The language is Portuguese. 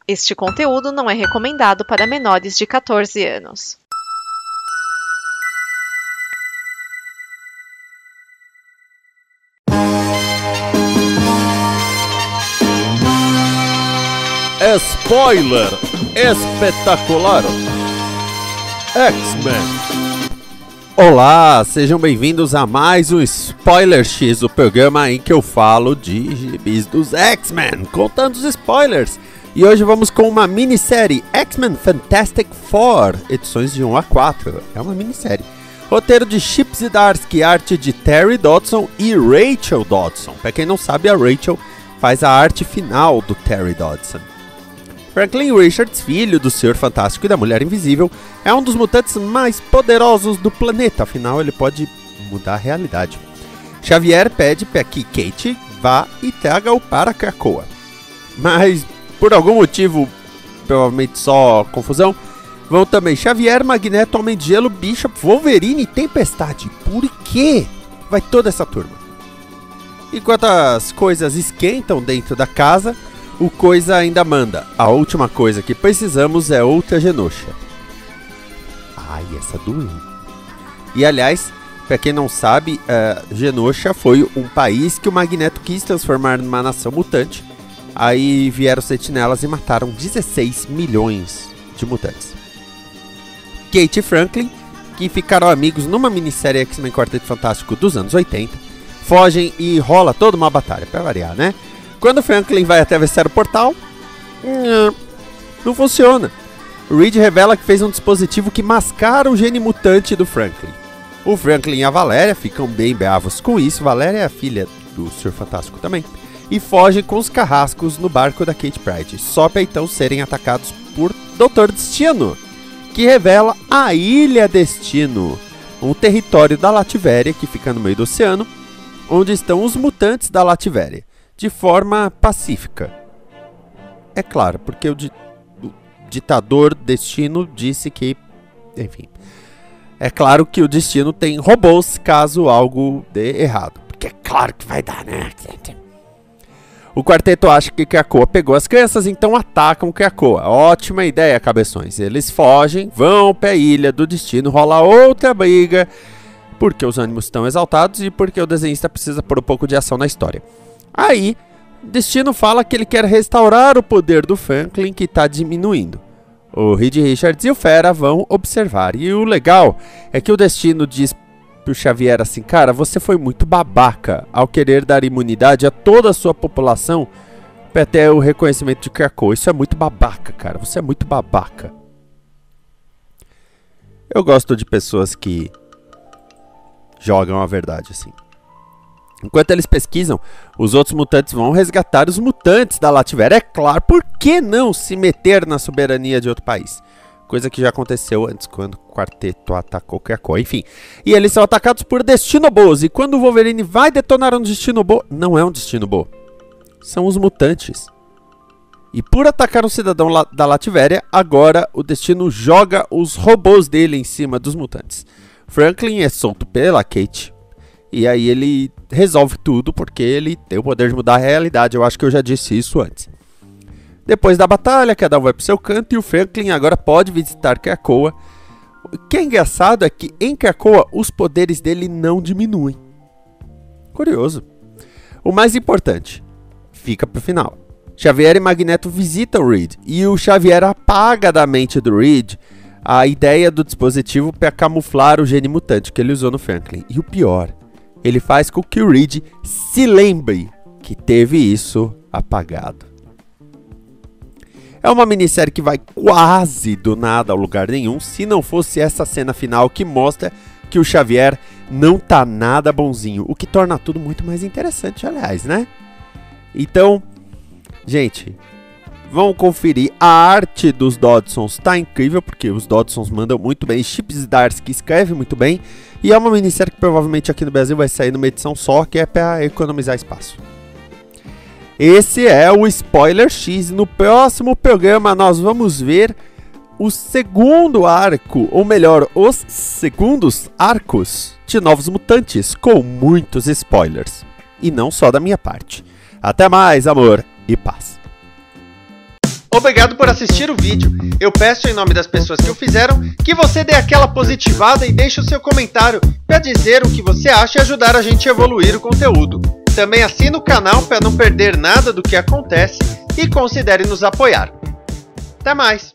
Este conteúdo não é recomendado para menores de 14 anos. Spoiler espetacular! X-Men! Olá, sejam bem-vindos a mais um Spoiler X, o programa em que eu falo de gibis dos X-Men, contando os spoilers. E hoje vamos com uma minissérie, X-Men Fantastic Four, edições de 1 a 4. É uma minissérie. Roteiro de Chip Zdarsky, arte de Terry Dodson e Rachel Dodson. Pra quem não sabe, a Rachel faz a arte final do Terry Dodson. Franklin Richards, filho do Senhor Fantástico e da Mulher Invisível, é um dos mutantes mais poderosos do planeta, afinal ele pode mudar a realidade. Xavier pede para que Kate vá e traga-o para Krakoa. Mas, por algum motivo, provavelmente só confusão, vão também Xavier, Magneto, Homem de Gelo, Bishop, Wolverine e Tempestade. Por quê? Vai toda essa turma. Enquanto as coisas esquentam dentro da casa, o Coisa ainda manda. A última coisa que precisamos é outra Genosha. Ai, essa doeu. E aliás, pra quem não sabe, Genosha foi um país que o Magneto quis transformar numa nação mutante. Aí vieram os sentinelas e mataram 16 milhões de mutantes. Kate e Franklin, que ficaram amigos numa minissérie X-Men Quarteto Fantástico dos anos 80, fogem e rola toda uma batalha, pra variar, né? Quando Franklin vai atravessar o portal, não funciona. Reed revela que fez um dispositivo que mascara o gene mutante do Franklin. O Franklin e a Valéria ficam bem bravos com isso. Valéria é a filha do Senhor Fantástico também. E fogem com os carrascos no barco da Kate Pryde, só para então serem atacados por Dr. Destino, que revela a Ilha Destino, um território da Lativéria que fica no meio do oceano, onde estão os mutantes da Lativéria. De forma pacífica. É claro, porque o ditador Destino disse que... Enfim. É claro que o Destino tem robôs caso algo dê errado. Porque é claro que vai dar, né? O quarteto acha que Krakoa pegou as crianças, então atacam Krakoa. Ótima ideia, cabeções. Eles fogem, vão pra Ilha do Destino, rola outra briga, porque os ânimos estão exaltados e porque o desenhista precisa pôr um pouco de ação na história. Aí, Destino fala que ele quer restaurar o poder do Franklin, que está diminuindo. O Reed Richards e o Fera vão observar. E o legal é que o Destino diz pro Xavier assim: cara, você foi muito babaca ao querer dar imunidade a toda a sua população para ter o reconhecimento de Krakoa. Isso é muito babaca, cara. Você é muito babaca. Eu gosto de pessoas que jogam a verdade assim. Enquanto eles pesquisam, os outros mutantes vão resgatar os mutantes da Lativéria. É claro, por que não se meter na soberania de outro país? Coisa que já aconteceu antes, quando o quarteto atacou Krakoa. Enfim, e eles são atacados por Destinobos. E quando o Wolverine vai detonar um Destinobo, não é um Destinobo. São os mutantes. E por atacar um cidadão da Lativéria, agora o Destino joga os robôs dele em cima dos mutantes. Franklin é solto pela Kate. E aí ele resolve tudo, porque ele tem o poder de mudar a realidade. Eu acho que eu já disse isso antes. Depois da batalha, cada um vai pro seu canto e o Franklin agora pode visitar Krakoa. O que é engraçado é que em Krakoa os poderes dele não diminuem. Curioso. O mais importante, fica pro final. Xavier e Magneto visitam Reed e o Xavier apaga da mente do Reed a ideia do dispositivo para camuflar o gene mutante que ele usou no Franklin. E o pior, ele faz com que o Reed se lembre que teve isso apagado. É uma minissérie que vai quase do nada ao lugar nenhum, se não fosse essa cena final que mostra que o Xavier não tá nada bonzinho, o que torna tudo muito mais interessante, aliás, né? Então, gente, vão conferir. A arte dos Dodsons tá incrível, porque os Dodsons mandam muito bem. Chip Zdarsky escreve muito bem. E é uma minissérie que provavelmente aqui no Brasil vai sair numa edição só, que é para economizar espaço. Esse é o Spoiler X. No próximo programa nós vamos ver o segundo arco, ou melhor, os segundos arcos de Novos Mutantes, com muitos spoilers. E não só da minha parte. Até mais, amor e paz. Obrigado por assistir o vídeo. Eu peço em nome das pessoas que o fizeram que você dê aquela positivada e deixe o seu comentário para dizer o que você acha e ajudar a gente a evoluir o conteúdo. Também assine o canal para não perder nada do que acontece e considere nos apoiar. Até mais!